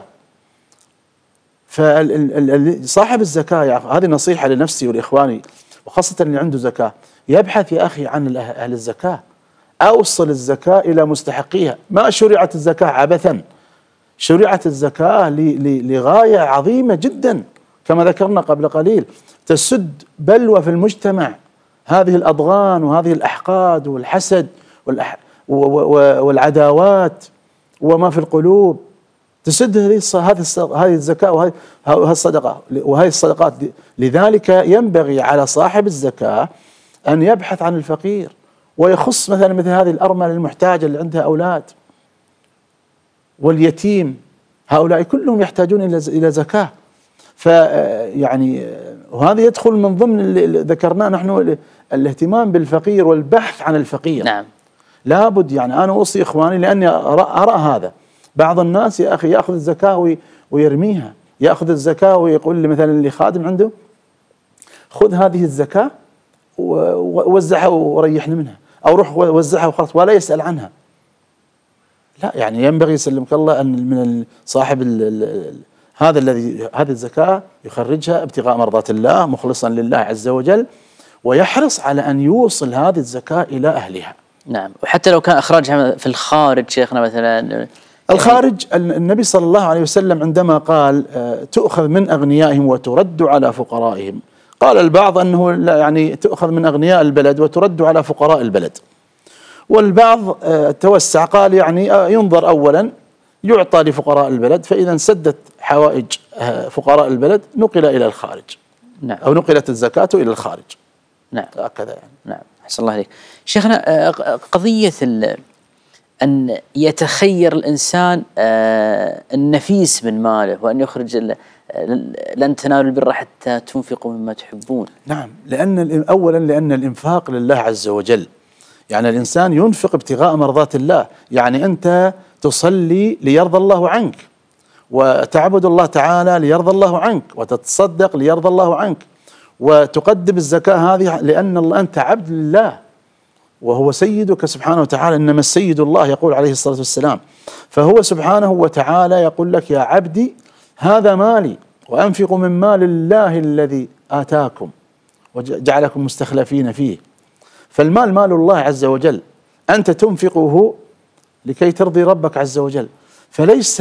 فصاحب الزكاة هذه نصيحة لنفسي ولإخواني وخاصة اللي عنده زكاة، يبحث يا أخي عن أهل الزكاة، أوصل الزكاة إلى مستحقيها. ما شرعت الزكاة عبثا، شرعت الزكاة لغاية عظيمة جدا كما ذكرنا قبل قليل، تسد بلوى في المجتمع، هذه الأضغان وهذه الأحقاد والحسد والعداوات وما في القلوب، تسد هذه هذه الزكاة وهذه الصدقة وهذه الصدقات. لذلك ينبغي على صاحب الزكاة أن يبحث عن الفقير ويخص مثلا مثل هذه الأرملة المحتاجة اللي عندها أولاد واليتيم، هؤلاء كلهم يحتاجون إلى إلى زكاة. فيعني وهذا يدخل من ضمن اللي ذكرناه نحن، الاهتمام بالفقير والبحث عن الفقير. نعم. لابد، يعني أنا أوصي إخواني لأني أرى, أرى هذا. بعض الناس يا أخي يأخذ الزكاة ويرميها، يأخذ الزكاة ويقول لي مثلا اللي خادم عنده خذ هذه الزكاة ووزعها وريحني منها، أو روح وزعها وخلاص ولا يسأل عنها. لا، يعني ينبغي يسلمك الله أن من صاحب ال ال هذا الذي هذه الزكاة يخرجها ابتغاء مرضات الله مخلصا لله عز وجل، ويحرص على أن يوصل هذه الزكاة إلى أهلها. نعم. وحتى لو كان إخراجها في الخارج شيخنا مثلا، الخارج، النبي صلى الله عليه وسلم عندما قال تؤخذ من أغنيائهم وترد على فقرائهم، قال البعض أنه يعني تؤخذ من أغنياء البلد وترد على فقراء البلد، والبعض توسع قال يعني ينظر أولا يعطى لفقراء البلد، فإذا سدت حوائج فقراء البلد نقل إلى الخارج. نعم. أو نقلت الزكاة إلى الخارج. نعم. هكذا يعني. نعم. أحسن الله عليك شيخنا. قضية أن يتخير الإنسان النفيس من ماله، وأن يخرج لن تنالوا البر حتى تنفقوا مما تحبون. نعم، لأن أولا لأن الإنفاق لله عز وجل، يعني الإنسان ينفق ابتغاء مرضات الله، يعني أنت تصلي ليرضى الله عنك، وتعبد الله تعالى ليرضى الله عنك، وتتصدق ليرضى الله عنك، وتقدم الزكاة هذه لأن الله أنت عبد لله وهو سيدك سبحانه وتعالى. إنما السيد الله يقول عليه الصلاة والسلام، فهو سبحانه وتعالى يقول لك يا عبدي هذا مالي وأنفقوا من مال الله الذي آتاكم وجعلكم مستخلفين فيه. فالمال مال الله عز وجل، أنت تنفقه لكي ترضي ربك عز وجل. فليس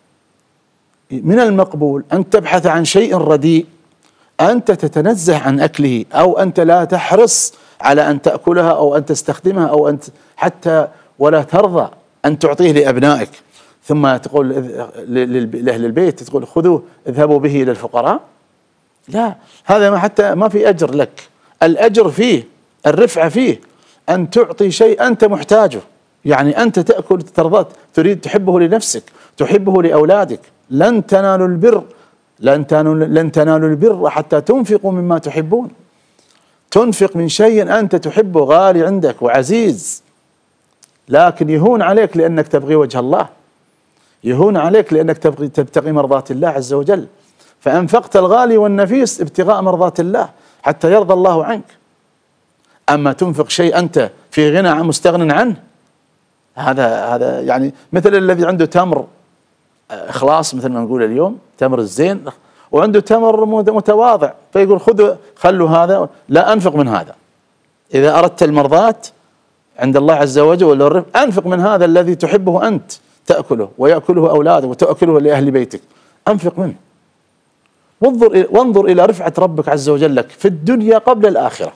من المقبول أن تبحث عن شيء رديء أنت تتنزه عن أكله، أو أنت لا تحرص على أن تأكلها أو أن تستخدمها، أو أنت حتى ولا ترضى أن تعطيه لأبنائك، ثم تقول لأهل البيت تقول خذوه اذهبوا به إلى الفقراء. لا، هذا ما حتى ما في أجر لك. الأجر فيه، الرفعة فيه أن تعطي شيء أنت محتاجه، يعني أنت تأكل ترضى تريد تحبه لنفسك، تحبه لأولادك. لن تنالوا البر لن تنالوا لن تنالوا البر حتى تنفقوا مما تحبون. تنفق من شيء أنت تحبه غالي عندك وعزيز، لكن يهون عليك لأنك تبغي وجه الله، يهون عليك لأنك تبغي تبتغي مرضات الله عز وجل، فأنفقت الغالي والنفيس ابتغاء مرضات الله حتى يرضى الله عنك. أما تنفق شيء أنت في غنى مستغن عنه، هذا هذا يعني مثل الذي عنده تمر إخلاص مثل ما نقول اليوم، تمر الزين، وعنده تمر متواضع، فيقول خذوا خلوا هذا، لا أنفق من هذا. إذا أردت المرضات عند الله عز وجل والرفق أنفق من هذا الذي تحبه أنت تأكله ويأكله أولادك وتأكله لأهل بيتك، أنفق منه. وانظر وانظر إلى رفعة ربك عز وجل لك في الدنيا قبل الآخرة.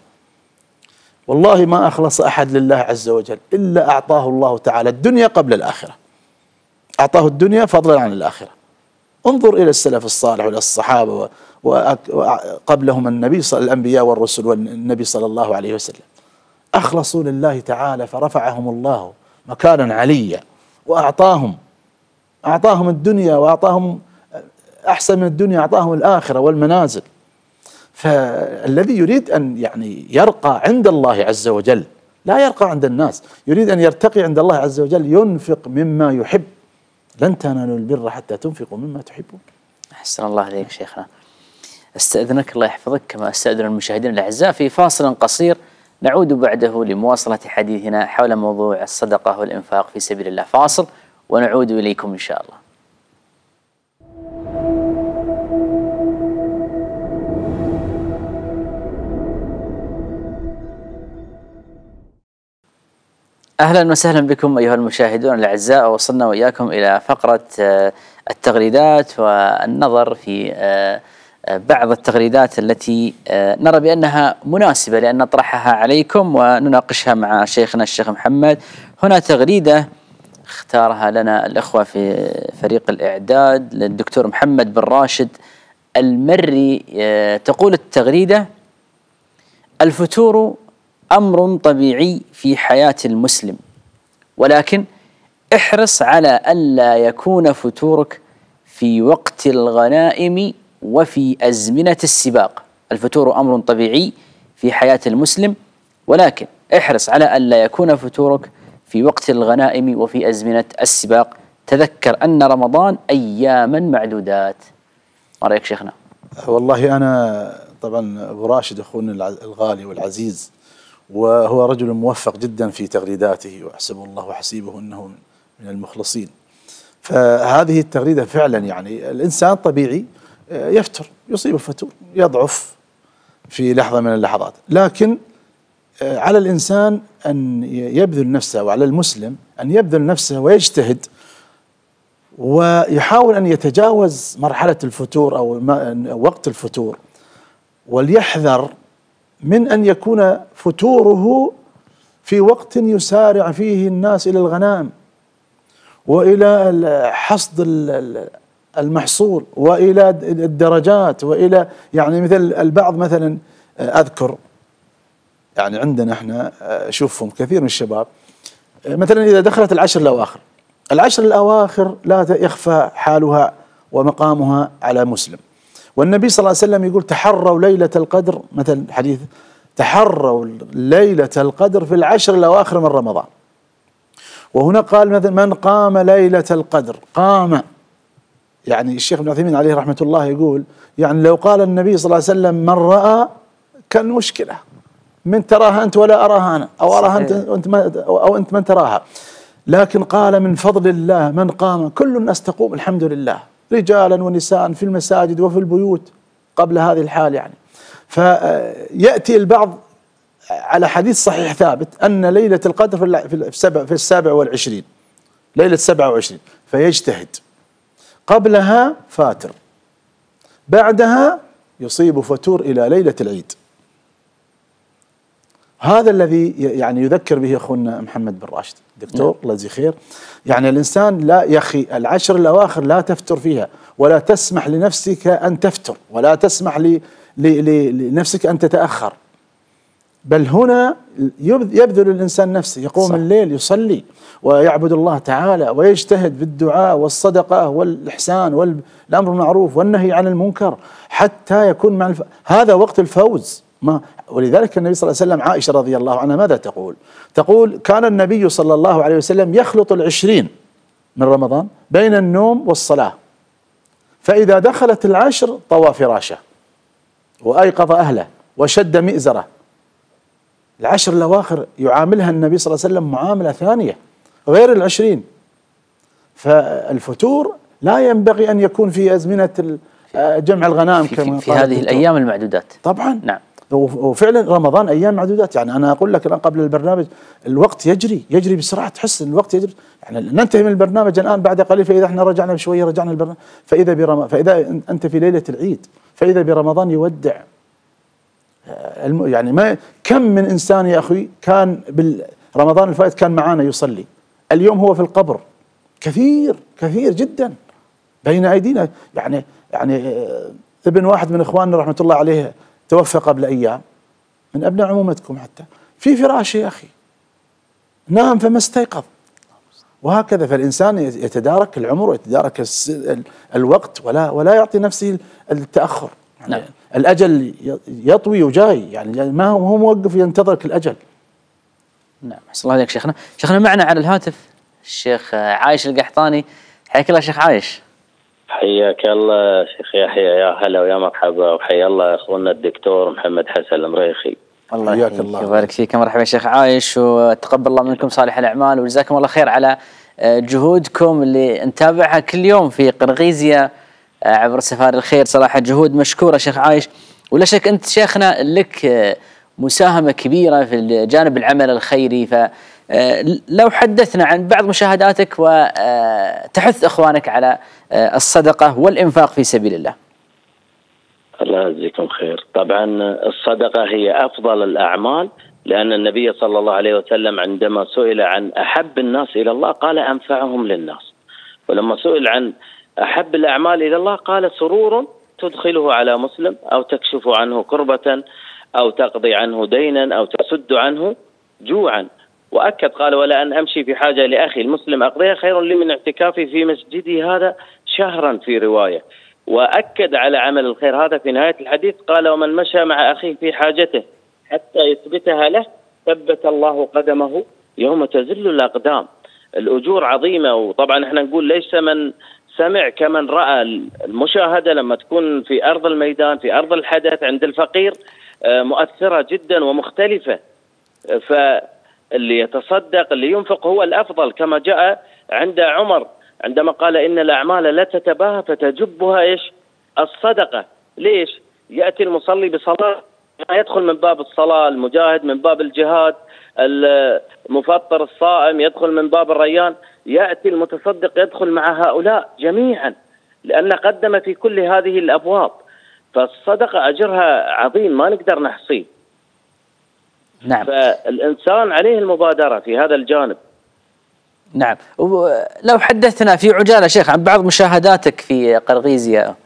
والله ما أخلص أحد لله عز وجل إلا أعطاه الله تعالى الدنيا قبل الآخرة، أعطاه الدنيا فضلا عن الآخرة. انظر إلى السلف الصالح وإلى الصحابة وقبلهم النبي صلى الأنبياء والرسل والنبي صلى الله عليه وسلم، أخلصوا لله تعالى فرفعهم الله مكانا عليا، وأعطاهم أعطاهم الدنيا، وأعطاهم أحسن من الدنيا، أعطاهم الآخرة والمنازل. فالذي يريد أن يعني يرقى عند الله عز وجل لا يرقى عند الناس، يريد أن يرتقي عند الله عز وجل ينفق مما يحب. لن تنالوا البر حتى تنفقوا مما تحبون. أحسن الله عليك شيخنا. استأذنك الله يحفظك كما استأذن المشاهدين الأعزاء في فاصل قصير، نعود بعده لمواصلة حديثنا حول موضوع الصدقة والإنفاق في سبيل الله. فاصل ونعود إليكم إن شاء الله. أهلا وسهلا بكم أيها المشاهدون الأعزاء. وصلنا وإياكم إلى فقرة التغريدات والنظر في بعض التغريدات التي نرى بأنها مناسبة لأن نطرحها عليكم ونناقشها مع شيخنا الشيخ محمد. هنا تغريدة اختارها لنا الأخوة في فريق الإعداد للدكتور محمد بن راشد المري. تقول التغريدة: الفتور أمر طبيعي في حياة المسلم، ولكن احرص على ألا يكون فتورك في وقت الغنائم وفي أزمنة السباق. الفتور أمر طبيعي في حياة المسلم، ولكن احرص على ألا يكون فتورك في وقت الغنائم وفي أزمنة السباق. تذكر أن رمضان أياما معدودات. ما رأيك شيخنا؟ والله أنا طبعا أبو راشد أخونا الغالي والعزيز، وهو رجل موفق جدا في تغريداته، وأحسب الله وحسيبه أنه من المخلصين. فهذه التغريدة فعلا يعني الإنسان طبيعي يفتر، يصيب الفتور، يضعف في لحظة من اللحظات، لكن على الإنسان أن يبذل نفسه، وعلى المسلم أن يبذل نفسه ويجتهد ويحاول أن يتجاوز مرحلة الفتور أو وقت الفتور، وليحذر من أن يكون فتوره في وقت يسارع فيه الناس إلى الغنائم وإلى حصد المحصول وإلى الدرجات وإلى يعني مثل البعض مثلا أذكر يعني عندنا احنا أشوفهم كثير من الشباب مثلا إذا دخلت العشر الأواخر، العشر الأواخر لا يخفى حالها ومقامها على مسلم، والنبي صلى الله عليه وسلم يقول تحروا ليلة القدر، مثل حديث تحروا ليلة القدر في العشر الأواخر من رمضان. وهنا قال مثلا من قام ليلة القدر، قام يعني الشيخ ابن عثيمين عليه رحمة الله يقول يعني لو قال النبي صلى الله عليه وسلم من رأى كان مشكلة، من تراها أنت ولا أراها أنا، أو أراها أنت, أنت ما أو أنت من تراها، لكن قال من فضل الله من قام، كل الناس تقوم الحمد لله، رجالا ونساء في المساجد وفي البيوت قبل هذه الحال يعني. فيأتي البعض على حديث صحيح ثابت أن ليلة القدر في السبع في السابع والعشرين، ليلة سبعة وعشرين، فيجتهد، قبلها فاتر، بعدها يصيب فتور إلى ليلة العيد. هذا الذي يعني يذكر به أخونا محمد بن راشد دكتور الله يجزيه خير. يعني الإنسان لا يا أخي العشر الأواخر لا تفتر فيها، ولا تسمح لنفسك أن تفتر، ولا تسمح ل لنفسك أن تتأخر، بل هنا يبذل الإنسان نفسه، يقوم صح. الليل يصلي ويعبد الله تعالى ويجتهد بالدعاء والصدقة والإحسان والأمر بالمعروف والنهي عن المنكر حتى يكون مع الف... هذا وقت الفوز. ما ولذلك النبي صلى الله عليه وسلم عائشة رضي الله عنها ماذا تقول؟ تقول كان النبي صلى الله عليه وسلم يخلط العشرين من رمضان بين النوم والصلاة، فإذا دخلت العشر طوى فراشه وأيقظ أهله وشد مئزره. العشر الأواخر يعاملها النبي صلى الله عليه وسلم معاملة ثانية غير العشرين. فالفتور لا ينبغي أن يكون في أزمنة جمع الغنائم في, كما في, في هذه الأيام المعدودات طبعا. نعم. وفعلا رمضان أيام معدودات. يعني أنا أقول لك الآن قبل البرنامج الوقت يجري يجري بسرعة، تحس أن الوقت يجري. يعني ننتهي من البرنامج الآن بعد قليل، فإذا احنا رجعنا بشوية رجعنا البرنامج، فإذا برم... فإذا أنت في ليلة العيد، فإذا برمضان يودع. يعني ما كم من إنسان يا أخي كان بالرمضان الفائت كان معانا يصلي، اليوم هو في القبر، كثير كثير جدا بين أيدينا. يعني يعني ابن واحد من إخواننا رحمة الله عليه توفى قبل أيام من أبناء عمومتكم، حتى في فراشه يا أخي نام فما استيقظ. وهكذا فالإنسان يتدارك العمر ويتدارك الوقت ولا ولا يعطي نفسه التأخر. يعني نعم. الأجل يطوي وجاي، يعني ما هو هو موقف ينتظرك الأجل. نعم. أحسن الله عليك شيخنا. شيخنا معنا على الهاتف الشيخ عايش القحطاني. حياك الله شيخ عايش. حياك الله شيخ يحيى، يا هلا ويا مرحبا، وحيا الله اخونا الدكتور محمد حسن المريخي. الله يحييك ويبارك فيك. مرحبا شيخ عايش، وتقبل الله منكم صالح الأعمال، وجزاكم الله خير على جهودكم اللي نتابعها كل يوم في قرغيزيا عبر سفار الخير. صراحة جهود مشكورة شيخ عايش، ولا شك أنت شيخنا لك مساهمة كبيرة في جانب العمل الخيري، فلو حدثنا عن بعض مشاهداتك وتحث إخوانك على الصدقة والإنفاق في سبيل الله. الله يجزيكم خير. طبعا الصدقة هي أفضل الأعمال، لأن النبي صلى الله عليه وسلم عندما سئل عن أحب الناس إلى الله قال أنفعهم للناس، ولما سئل عن أحب الأعمال إلى الله قال سرور تدخله على مسلم أو تكشف عنه كربة أو تقضي عنه دينا أو تسد عنه جوعا. وأكد قال: ولا أن أمشي في حاجة لأخي المسلم أقضيها خير لي من اعتكافي في مسجدي هذا شهرا، في رواية. وأكد على عمل الخير هذا في نهاية الحديث، قال: ومن مشى مع أخيه في حاجته حتى يثبتها له ثبت الله قدمه يوم تزل الأقدام. الأجور عظيمة. وطبعا احنا نقول ليس من سمع كمن رأى. المشاهدة لما تكون في أرض الميدان، في أرض الحدث عند الفقير، مؤثرة جدا ومختلفة. فاللي يتصدق اللي ينفق هو الأفضل، كما جاء عند عمر عندما قال: إن الأعمال لا تتباهى فتجبها إيش؟ الصدقة. ليش؟ يأتي المصلي بصلاة يدخل من باب الصلاة، المجاهد من باب الجهاد، المفطر الصائم يدخل من باب الريان، يأتي المتصدق يدخل مع هؤلاء جميعا، لأن قدم في كل هذه الأبواب. فالصدقة أجرها عظيم ما نقدر نحصيه. نعم. فالإنسان عليه المبادرة في هذا الجانب. نعم. لو حدثنا في عجالة شيخ عن بعض مشاهداتك في قرقيزيا.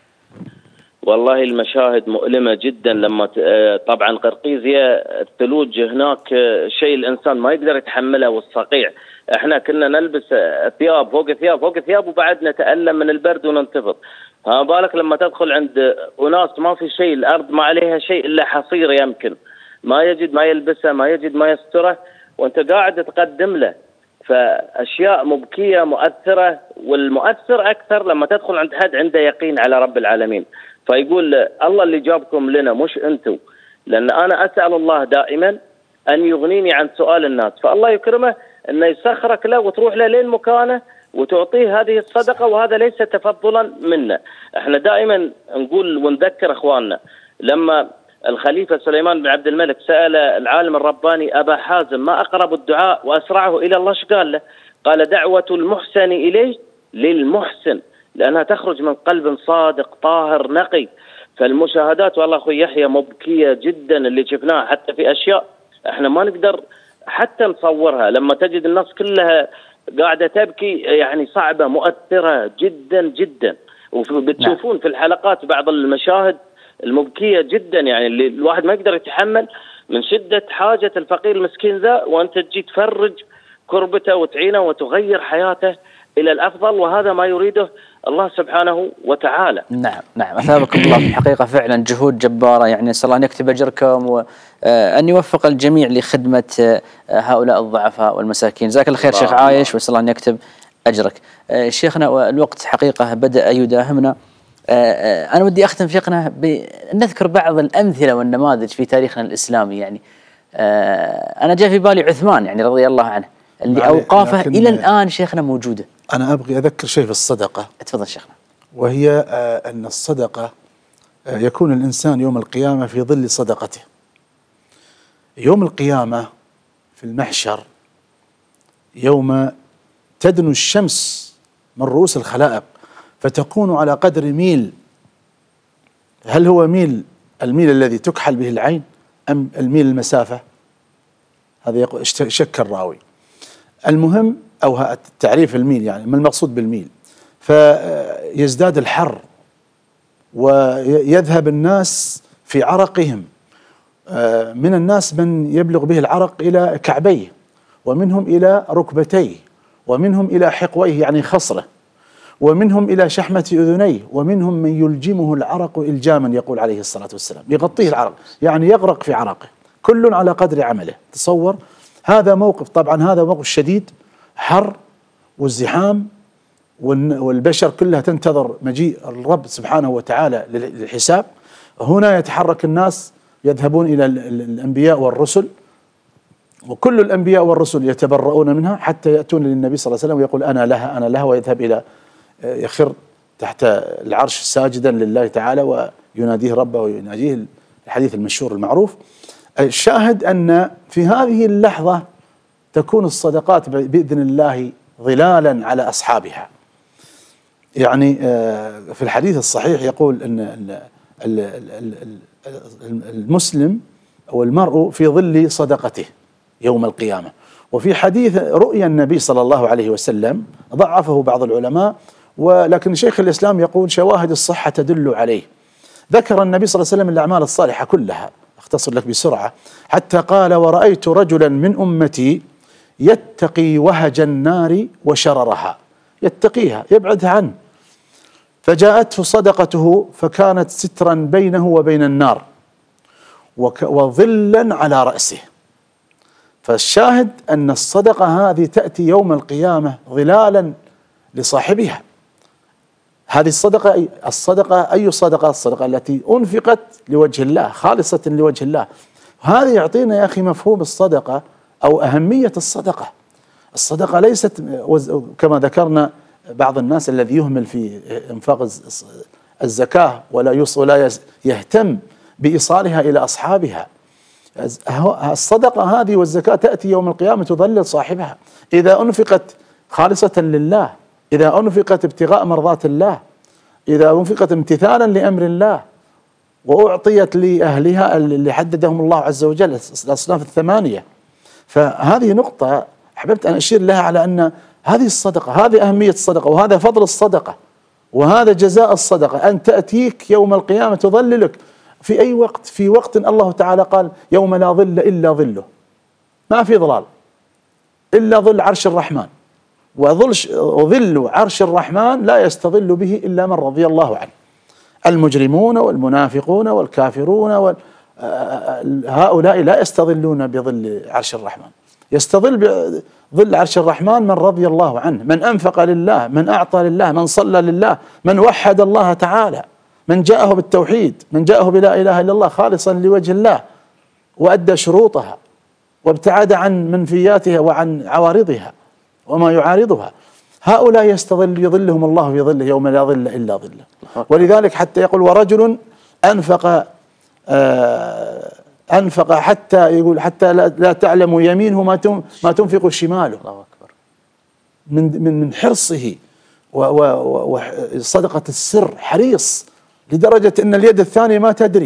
والله المشاهد مؤلمة جدا. لما طبعا قرقيزيا الثلوج هناك شيء الإنسان ما يقدر يتحمله، والصقيع. احنا كنا نلبس ثياب فوق ثياب فوق ثياب وبعد نتألم من البرد وننتفض. ها بالك لما تدخل عند أناس ما في شيء، الأرض ما عليها شيء إلا حصير، يمكن ما يجد ما يلبسه، ما يجد ما يستره، وانت قاعد تقدم له. فأشياء مبكية مؤثرة. والمؤثر أكثر لما تدخل عند حد عنده يقين على رب العالمين، فيقول: الله اللي جابكم لنا مش أنتم. لأن أنا أسأل الله دائما أن يغنيني عن سؤال الناس، فالله يكرمه أنه يسخرك له وتروح له لين مكانه وتعطيه هذه الصدقة. وهذا ليس تفضلا منا. احنا دائما نقول ونذكر اخواننا، لما الخليفة سليمان بن عبد الملك سأل العالم الرباني أبا حازم: ما أقرب الدعاء وأسرعه إلى الله؟ ايش قال له؟ قال: دعوة المحسن إليه للمحسن، لأنها تخرج من قلب صادق طاهر نقي. فالمشاهدات والله أخوي يحيى مبكية جدا اللي شفناها، حتى في أشياء احنا ما نقدر حتى نصورها. لما تجد الناس كلها قاعدة تبكي، يعني صعبة مؤثرة جدا جدا. وبتشوفون في الحلقات بعض المشاهد المبكية جدا، يعني اللي الواحد ما يقدر يتحمل من شدة حاجة الفقير المسكين ذا، وأنت تجي تفرج كربته وتعينه وتغير حياته إلى الأفضل. وهذا ما يريده الله سبحانه وتعالى. نعم نعم. أثابكم الله. في الحقيقة فعلا جهود جبارة، يعني نسأل الله أن يكتب أجركم وأن يوفق الجميع لخدمة هؤلاء الضعفاء والمساكين. جزاك الله خير شيخ عايش، وأسأل الله أن يكتب أجرك. شيخنا الوقت حقيقة بدأ يداهمنا. أنا ودي أختم شيخنا بنذكر بعض الأمثلة والنماذج في تاريخنا الإسلامي. يعني أنا جاء في بالي عثمان يعني رضي الله عنه، اللي أوقافه إلى الآن شيخنا موجودة. أنا أبغي أذكر شيء في الصدقة. تفضل شيخنا. وهي أن الصدقة يكون الإنسان يوم القيامة في ظل صدقته. يوم القيامة في المحشر يوم تدنو الشمس من رؤوس الخلائق فتكون على قدر ميل. هل هو ميل الميل الذي تكحل به العين أم الميل المسافة؟ هذا شك الراوي. المهم أو تعريف الميل، يعني ما المقصود بالميل. فيزداد الحر ويذهب الناس في عرقهم. من الناس من يبلغ به العرق إلى كعبيه، ومنهم إلى ركبتيه، ومنهم إلى حقويه يعني خصره، ومنهم إلى شحمة أذنيه، ومنهم من يلجمه العرق إلجاما، يقول عليه الصلاة والسلام، يغطيه العرق يعني يغرق في عرقه، كل على قدر عمله. تصور هذا موقف، طبعا هذا موقف شديد، حر وازدحام، والبشر كلها تنتظر مجيء الرب سبحانه وتعالى للحساب. هنا يتحرك الناس يذهبون إلى الأنبياء والرسل، وكل الأنبياء والرسل يتبرؤون منها حتى يأتون للنبي صلى الله عليه وسلم ويقول أنا لها أنا لها، ويذهب إلى يخر تحت العرش ساجدا لله تعالى ويناديه ربه ويناديه الحديث المشهور المعروف. الشاهد أن في هذه اللحظة تكون الصدقات بإذن الله ظلالا على أصحابها. يعني في الحديث الصحيح يقول أن المسلم أو المرء في ظل صدقته يوم القيامة. وفي حديث رؤيا النبي صلى الله عليه وسلم ضعفه بعض العلماء، ولكن شيخ الإسلام يقول شواهد الصحة تدل عليه. ذكر النبي صلى الله عليه وسلم الأعمال الصالحة كلها أختصر لك بسرعة. حتى قال: ورأيت رجلا من أمتي يتقي وهج النار وشررها، يتقيها يبعدها عنه، فجاءته صدقته فكانت سترا بينه وبين النار وظلا على رأسه. فالشاهد أن الصدقة هذه تأتي يوم القيامة ظلالا لصاحبها. هذه الصدقة أي الصدقة أي صدقة؟ الصدقة التي أنفقت لوجه الله خالصة لوجه الله. هذا يعطينا يا أخي مفهوم الصدقة أو أهمية الصدقة. الصدقة ليست كما ذكرنا بعض الناس الذي يهمل في إنفاق الزكاة ولا ولا يهتم بإيصالها إلى أصحابها. الصدقة هذه والزكاة تأتي يوم القيامة تظلل صاحبها إذا أنفقت خالصة لله، إذا أنفقت ابتغاء مرضات الله، إذا أنفقت امتثالا لأمر الله، وأعطيت لأهلها اللي حددهم الله عز وجل الأصناف الثمانية. فهذه نقطة أحببت أن أشير لها على أن هذه الصدقة، هذه أهمية الصدقة، وهذا فضل الصدقة، وهذا جزاء الصدقة، أن تأتيك يوم القيامة تظللك في أي وقت، في وقت الله تعالى قال: يوم لا ظل إلا ظله، ما في ظلال إلا ظل عرش الرحمن، وظل عرش الرحمن لا يستظل به إلا من رضي الله عنه. المجرمون والمنافقون والكافرون هؤلاء لا يستظلون بظل عرش الرحمن، يستظل بظل عرش الرحمن من رضي الله عنه، من أنفق لله، من أعطى لله، من صلى لله، من وحد الله تعالى، من جاءه بالتوحيد، من جاءه بلا إله إلا الله خالصا لوجه الله وأدى شروطها وابتعد عن منفياتها وعن عوارضها وما يعارضها. هؤلاء يستظل يظلهم الله في ظله يوم لا ظل إلا ظله. ولذلك حتى يقول: ورجل أنفق آه أنفق حتى يقول حتى لا تعلم يمينه ما تنفق شماله. الله أكبر. من من من حرصه وصدقة السر، حريص لدرجة أن اليد الثانية ما تدري.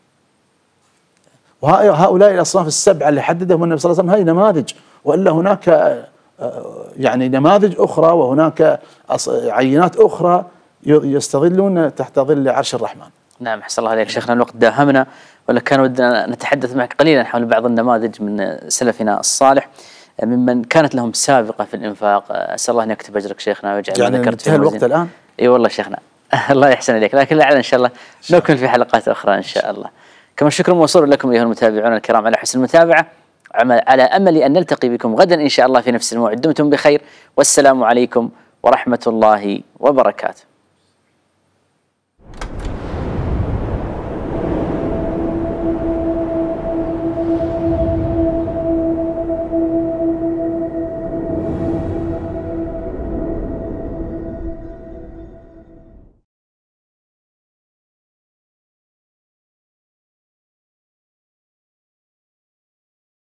وهؤلاء الأصناف السبعة اللي حددهم النبي صلى الله عليه وسلم هذه نماذج، وإلا هناك يعني نماذج أخرى وهناك عينات أخرى يستظلون تحت ظل عرش الرحمن. نعم، أحسن الله عليك شيخنا، الوقت داهمنا، ولا كان ودنا نتحدث معك قليلا حول بعض النماذج من سلفنا الصالح ممن كانت لهم سابقة في الإنفاق. أسأل الله أن يكتب أجرك شيخنا ويجعل يعني ما ذكرت في الوقت الآن. اي والله شيخنا الله يحسن إليك، لكن لعل إن شاء الله نكمل في حلقات أخرى إن شاء الله. كما الشكر موصول لكم أيها المتابعون الكرام على حسن المتابعة، على أمل أن نلتقي بكم غدا إن شاء الله في نفس الموعد. دمتم بخير، والسلام عليكم ورحمة الله وبركاته.